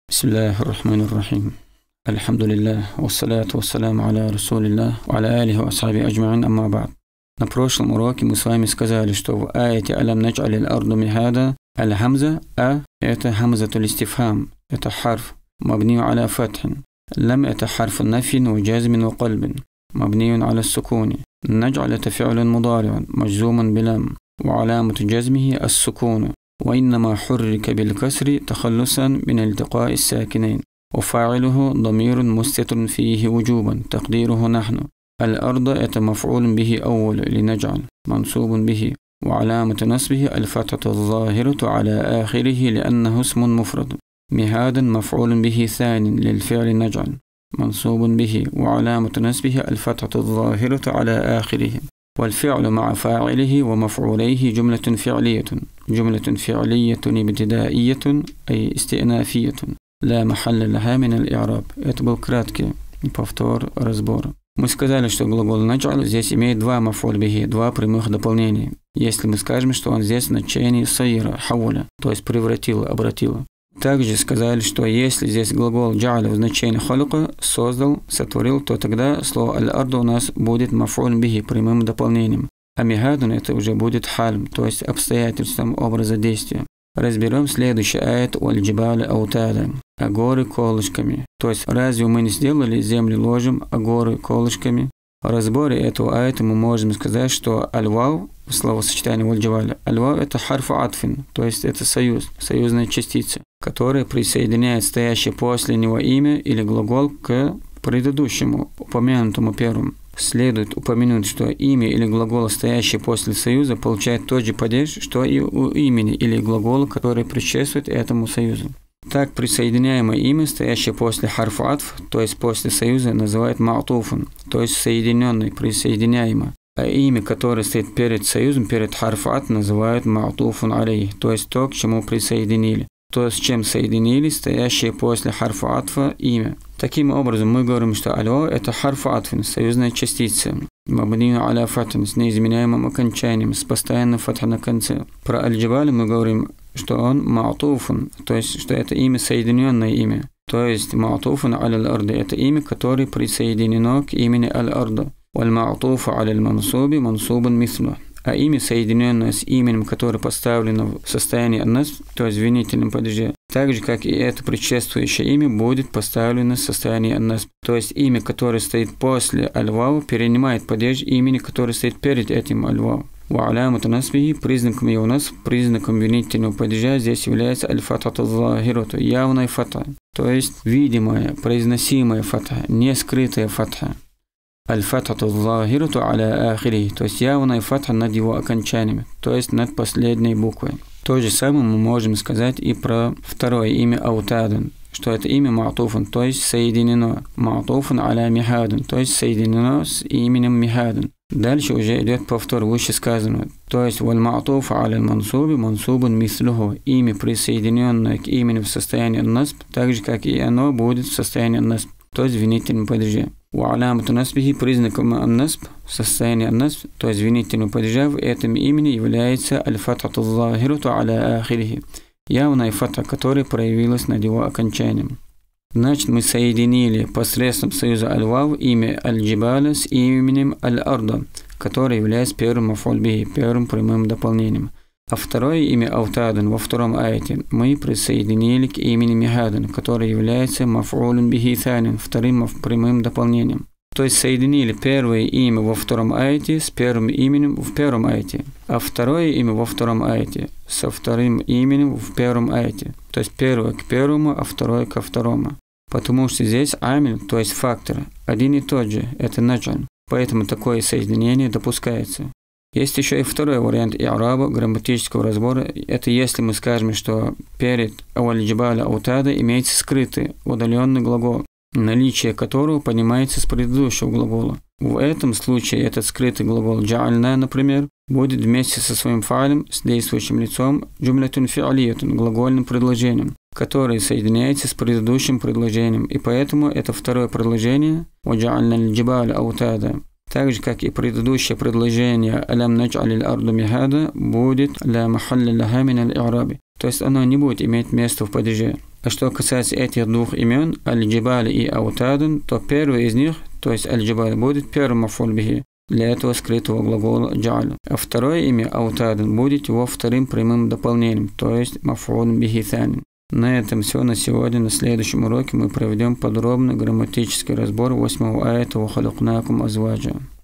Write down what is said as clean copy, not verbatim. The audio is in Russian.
Бисмиллахи рахмани рахим. Альхамдулиллах, вассаляту вассаляму аля расулиллах, ва аля алихи ва асхаби аджмаин, амма ба'д. На прошлом уроке мы с вами сказали, что в аяте «Алям надж'алил арду михада» аль-хамза это хамзатуль истифхам, это харф, мабнию аля фатхин. Лам это харф нафин ва джазмин ва кальбин, мабниюн аля сукуни. Надж'ал это фи'лун мудари'ун, маджзуман билам, ва алямату джазмихи ас-сукуну. وإنما حرك بالكسر تخلصا من التقاء الساكنين وفاعله ضمير مستتر فيه وجوبا تقديره نحن. الأرض это مفعول به أول لنجعل منصوب به وعلامة نصبه الفتحة الظاهرة على آخره لأنه اسم مفرد. مهادا مفعول به ثاني للفعل نجعل منصوب به وعلامة نصبه الفتحة الظاهرة على آخره. والفعل مع فاعله ومفعوليه جملة فعلية ابتدائية أي استئنافية لا محل لها من الإعراب. Это был краткий повтор разбора. Мы сказали, что глагол надж'ал здесь имеет два маф'уль бихи, два прямых дополнения. Если мы скажем, что он здесь в значении сайра, хауля, то есть превратил, обратил. Также сказали, что если здесь глагол джа'аля в значении халука, создал, сотворил, то тогда слово аль-арду у нас будет маф'уль бихи, прямым дополнением. А михадун это уже будет хальм, то есть обстоятельством образа действия. Разберем следующий аят «Валь-джибаля аутада», а горы колышками. То есть разве мы не сделали землю ложем, а горы колышками? В разборе этого аята мы можем сказать, что аль-вау, словосочетание «валь-джибаля», аль-вау это харфу атфин, то есть это союз, союзная частица, которая присоединяет стоящее после него имя или глагол к предыдущему, упомянутому первому. Следует упомянуть, что имя или глагол, стоящий после союза, получает тот же падеж, что и у имени или глагола, который предшествует этому союзу. Так, присоединяемое имя, стоящее после харфу атф, то есть после союза, называют ма'туфун, то есть соединенный, присоединяемое. А имя, которое стоит перед союзом, перед харфу атф, называют ма'туфун алей, то есть то, к чему присоединили. То, с чем соединили стоящее после харфу атфа имя. Таким образом, мы говорим, что аль-вау это харфу атфин, союзная частица, мабнию аля фатхин, с неизменяемым окончанием, с постоянным фатха на конце. Про аль-джибаль мы говорим, что он ма'туфун, то есть, что это имя соединенное имя. То есть, ма'туфун аля-аль-арда это имя, которое присоединено к имени аль-арда. Валь-ма'туфу аля-аль-мансуби мансубан мислу. А имя, соединенное с именем, которое поставлено в состоянии аннас, то есть в винительном падеже, так же, как и это предшествующее имя, будет поставлено в состоянии аннас. То есть имя, которое стоит после аль-вау, перенимает падеж имени, которое стоит перед этим аль-вау. Ва алямату насбихи, признаком его нас, признаком винительного падежа здесь является аль-фатхату злахироту, явная фатха, то есть видимая, произносимая фатха, не скрытая фатха. Аль-фатхату злахироту аля ахири, то есть явная фатха над его окончаниями, то есть над последней буквой. То же самое мы можем сказать и про второе имя аутадун, что это имя ма'туфун, то есть соединено, ма'туфун аля михадун, то есть соединено с именем михадун. Дальше уже идет повтор вышесказанного, то есть валь ма'туфу аля мансуби мансубун мислуху, имя, присоединенное к имени в состоянии насб, так же, как и оно будет в состоянии насб, то есть в винительном падеже. Ва алямату насбихи, признаком аннасб, состояние аннасб, то есть винительного падежа в этом имени является аль-фатхату злахируту аля ахирихи, явная фатха, которая проявилась над его окончанием. Значит, мы соединили посредством союза аль-вау имя аль-джибаля с именем аль-арда, которое является первым маф'уль бихи, первым прямым дополнением. А второе имя аутадун во втором аяте мы присоединили к имени михадун, которое является маф'улун бихи thанин, вторым прямым дополнением. То есть соединили первое имя во втором аяте с первым именем в первом аяте, а второе имя во втором аяте со вторым именем в первом аяте. То есть первое к первому, а второе ко второму. Потому что здесь амиль, то есть фактор, один и тот же, это надж'аль. Поэтому такое соединение допускается. Есть еще и второй вариант и'раба, грамматического разбора. Это если мы скажем, что перед валь-джибаля аутада имеется скрытый, удаленный глагол, наличие которого понимается с предыдущего глагола. В этом случае этот скрытый глагол джа'альна, например, будет вместе со своим фа'лем, с действующим лицом, джумлятун фи'алиятун, глагольным предложением, которое соединяется с предыдущим предложением. И поэтому это второе предложение «Ваджа'альна аль-джибаля аутада», Так же, как и предыдущее предложение «Алям надж'алил арду михада» будет «Ля махалля лаха мин аль-и'раби». То есть оно не будет иметь места в падеже. А что касается этих двух имен, аль-джибали и аутадун, то первый из них, то есть аль-джибали, будет первым мафуль бихи для этого скрытого глагола джа'аля. А второе имя аутадун будет его вторым прямым дополнением, то есть мафуль бихи thani. На этом все на сегодня. На следующем уроке мы проведем подробный грамматический разбор 8-го аята «Ва халакнакум азваджа».